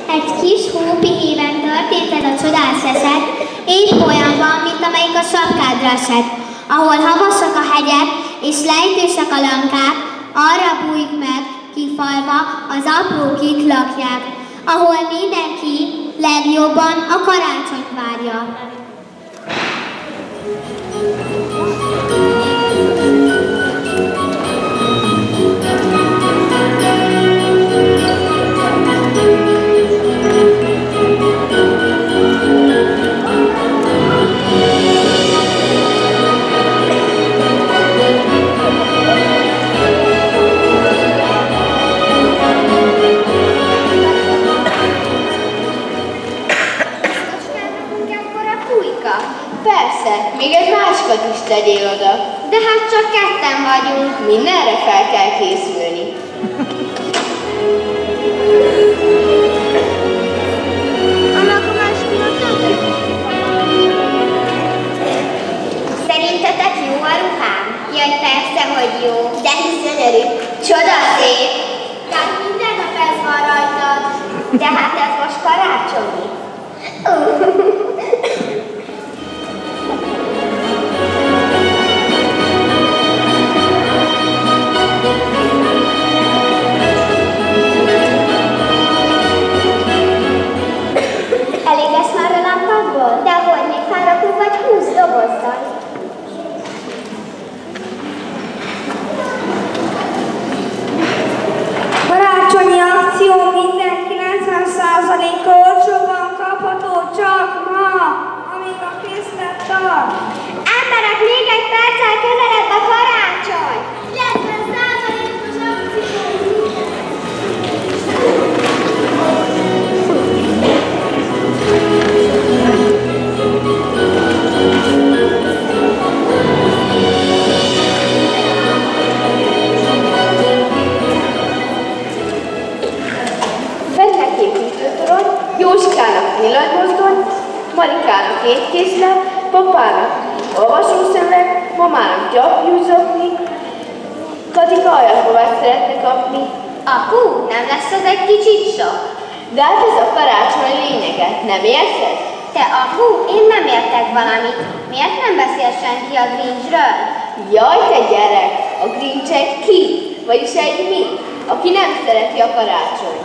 Egy kis hópihéven történt ez a csodás eset, épp olyan van, mint amelyik a sapkádra esett, ahol havasak a hegyek és lejtősek a lankák, arra bújik meg, kifalva az apró kik lakják, ahol mindenki legjobban a karácsonyt várja. Persze, még egy másikat is tegyél oda. De hát csak ketten vagyunk. Mindenre fel kell készülni. Szerintetek jó a ruhám? Jaj, persze, hogy jó. De hisz gyönyörű. Csoda szép. Tehát minden nap ez van rajtad. De hát ez most karácsonyi. Elégesz már a lámpádból? De hogy még fáradtunk vagy 20 dobozzal? Karácsonyi akció, minden 90%-a olcsóban kapható csak ma, amíg a készlet tart. Emberek, még egy perccel közelebb a karácsony! 90%-os akció! Jóskának villanymozdony, Marikának étkészlet, papának olvasószöveg, mamának gyapjúzokni, Katika aljasbovát szeretne kapni. Apu, nem lesz az egy kicsit sok? De hát ez a karácsony lényege, nem érted? Te apu, én nem értek valamit. Miért nem beszél senki a Grinchről? Jaj, te gyerek! A Grinch egy ki, vagyis egy mi, aki nem szereti a karácsonyt.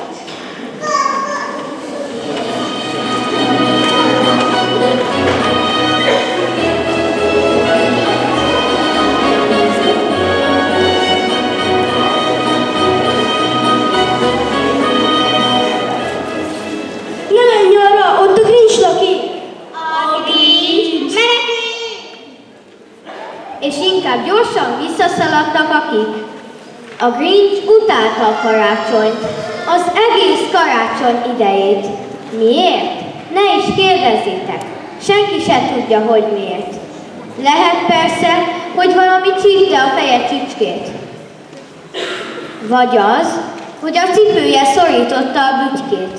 És inkább gyorsan visszaszaladtak a kik. A Grinch utálta a karácsonyt, az egész karácsony idejét. Miért? Ne is kérdezzétek, senki se tudja, hogy miért. Lehet persze, hogy valami csípte a feje csücskét. Vagy az, hogy a cipője szorította a bütykét.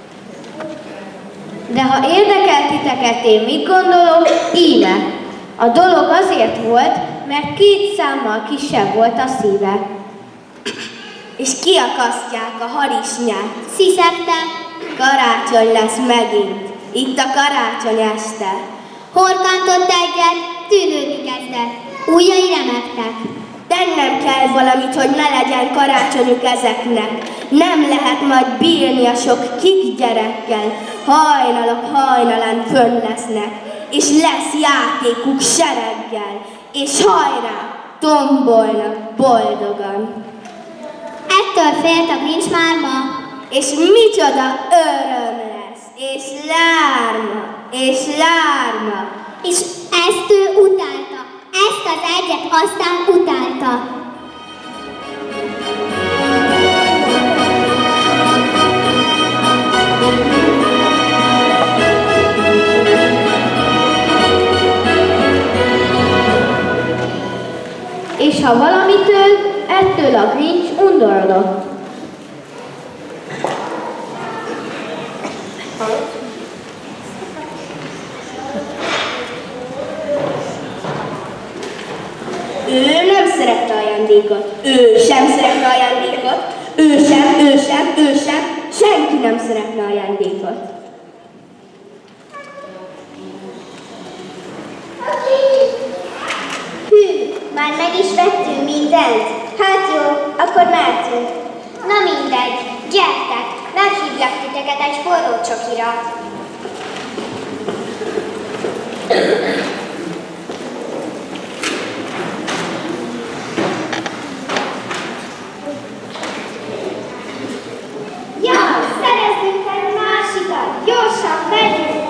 De ha érdekel titeket, én mit gondolok, íme. A dolog azért volt, mert 2 számmal kisebb volt a szíve. És kiakasztják a harisnyát. Sziszegtem. Karácsony lesz megint. Itt a karácsony este. Horkantott egyet, tűnődni kezdett. Ujjai remegtek. Tennem kell valamit, hogy ne legyen karácsonyuk ezeknek. Nem lehet majd bírni a sok kik gyerekkel. Hajnalok hajnalán fönn lesznek. És lesz játékuk sereggel. És hajrá, tombolnak boldogan. Ettől félt a Grinch már ma. És micsoda öröm lesz. És lárma, és lárma. És ezt ő utálta. Ezt az egyet aztán utálta. És ha valamitől, ettől a Grinch undorodott. Ő nem szerette ajándékot. Ő sem szerette ajándékot. Ő sem, senki senki nem szeretne ajándékot. Hű, már meg is vettünk mindent? Hát jó, akkor mehetünk. Na mindegy, gyertek, meghívlak titeket egy forró csokira. Ja, szerezzünk egy másikat, gyorsan vegyünk!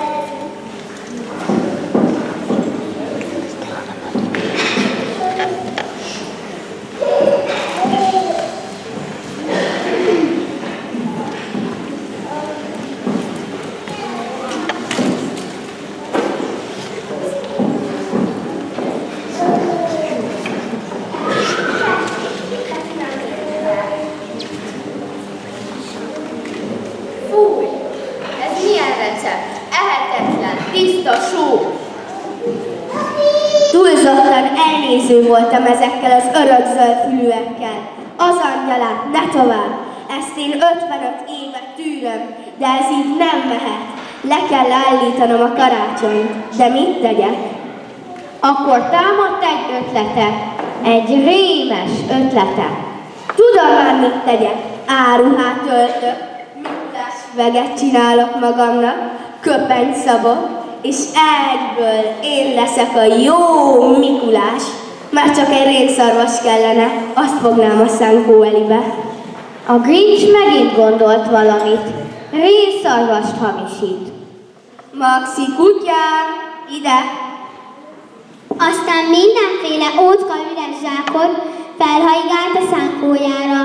Túlzottan elnéző voltam ezekkel az örökzöld fülűekkel. Az angyalát, ne tovább! Ezt én 55 éve tűröm, de ez így nem mehet. Le kell állítanom a karácsonyt. De mit tegyek? Akkor támadt egy ötlete, egy rémes ötlete. Tudom már, mit tegyek. Áruhát öltök, mintás veget csinálok magamnak, köpenyt szabok, és egyből én leszek a jó Mikulás. Már csak egy rénszarvas kellene, azt fognám a szánkó elébe. A Grinch megint gondolt valamit. Rénszarvast hamisít. Maxi kutyám, ide! Aztán mindenféle ócska üres zsákot felhajgált a szánkójára.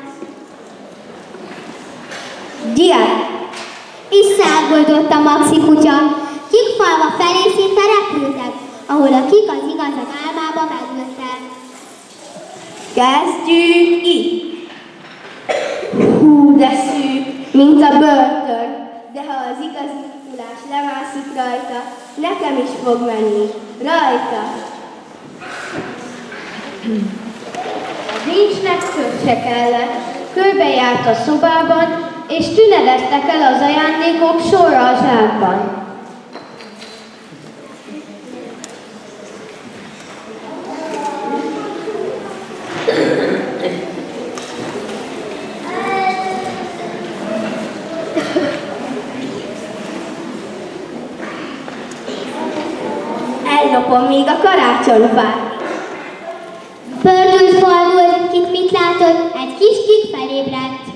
Gyere! És száguldott a Maxi kutya. Kik falva felé szinte repültek, ahol a kik az igazak álmába megültek. Kezdjük itt! Hú, de szűk, mint a börtön, de ha az igazi Mikulás lemászik rajta, nekem is fog menni. Rajta! A Grinchnek kötse kellett. Körbejárt a szobában, és tünedeztek el az ajándékok sorra a zsákban. Ellopom még a karácsonyfát. Pördült, fordult, kit mit látod, egy kis kik felébredt.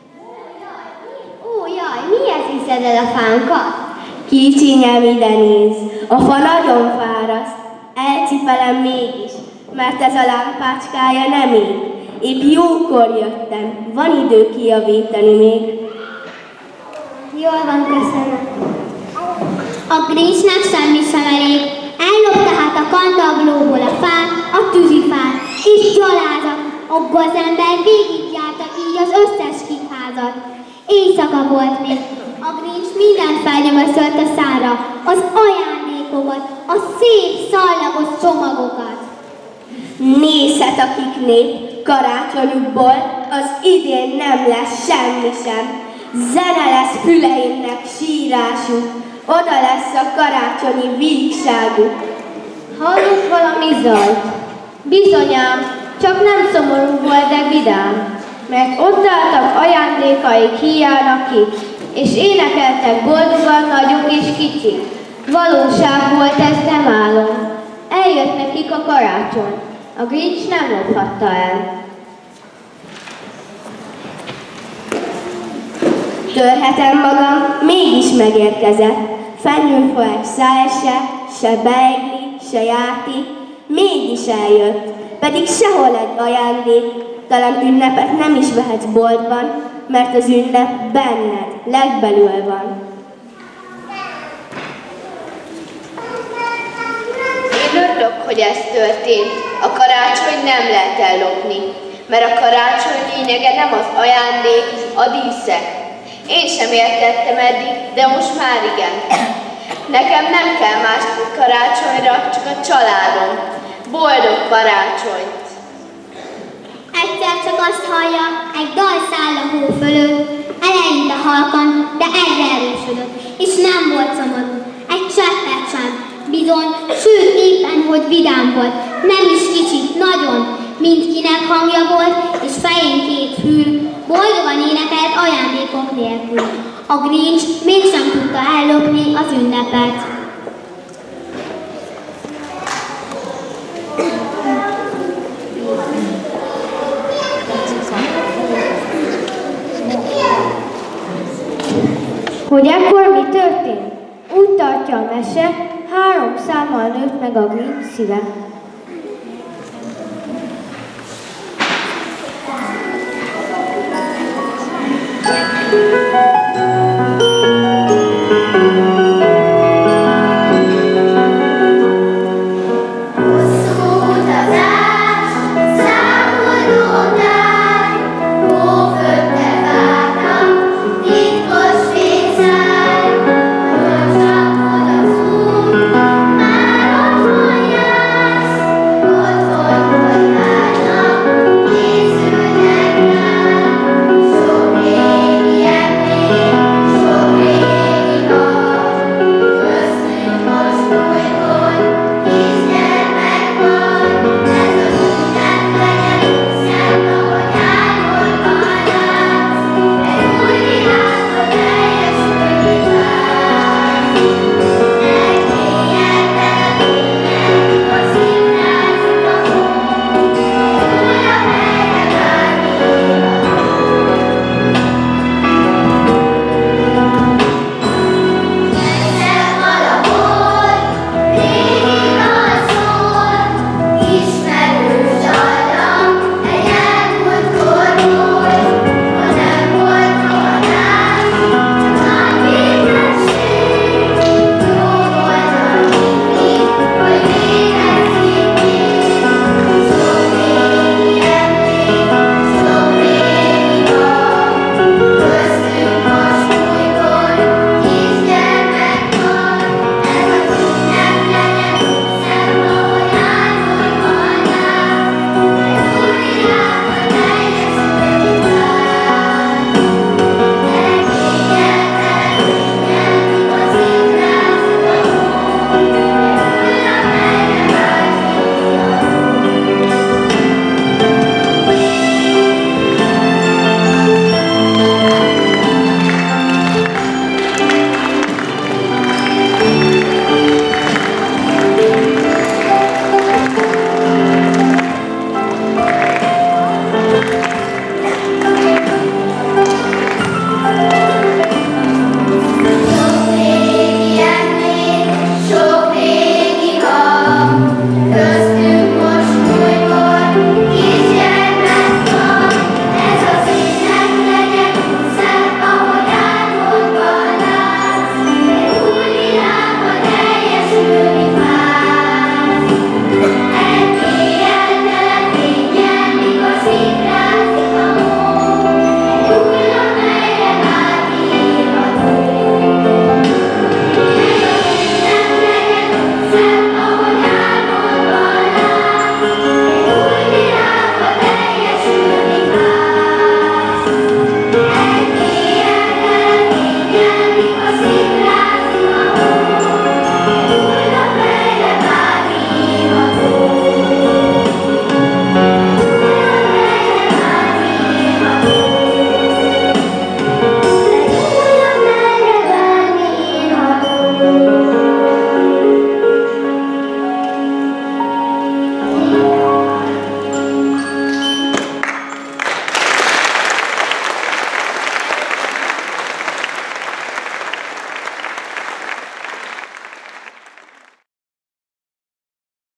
Ó, jaj, miért hiszed el a fánkat? Kicsinyem, ide néz, a fa nagyon fáraszt. Elcipelem mégis, mert ez a lámpácskája nem ég. Épp jókor jöttem, van idő kijavítani még. Jól van, köszönöm. A Grinchnek semmi sem elég. Ellop tehát a kantaglóból a fát, a tűzifát, és gyalázat. A gazember végigjárta így az összes kikházat. Éjszaka volt még. A Grinch mindent felnyomöszölt a szára, az ajándékokat, a szép, szallagos csomagokat. Nézhet a kiknép, karácsonyukból az idén nem lesz semmi sem. Zene lesz füleimnek sírásuk, oda lesz a karácsonyi vígságuk. Hallunk valami zajt? Bizonyám, csak nem szomorú volt, de vidám, mert ott álltak ajándékaik híjának ki, és énekeltek boldogan nagyok és kicsik. Valóság volt ez, nem álom. Eljött nekik a karácsony. A Grinch nem lophatta el. Törhetem magam, mégis megérkezett. Fenyőfa egy szál se beigli, se játék, mégis eljött. Pedig sehol egy ajándék, talán ünnepet nem is vehetsz boltban, mert az ünnep benned, legbelül van. Én örülök, hogy ez történt. A karácsony nem lehet ellopni, mert a karácsony lényege nem az ajándék, a díszek. Én sem értettem eddig, de most már igen. Nekem nem kell más karácsonyra, csak a családom. Boldog karácsonyt! Egyszer csak azt hallja, egy dal száll a hó fölött, eleinte hallgatja. halkan, de egyre erősödött, és nem volt szomorú. Egy cseppet sem. Bizony, sőt éppen, hogy vidám volt, nem is kicsit, nagyon. Mindkinek hangja volt, és fején két fül, boldogan énekelt ajándékok nélkül. A Grinch mégsem tudta ellopni az ünnepet. Hogy ekkor mi történt? Úgy tartja a mese, 3 számmal nőtt meg a Grinch szíve.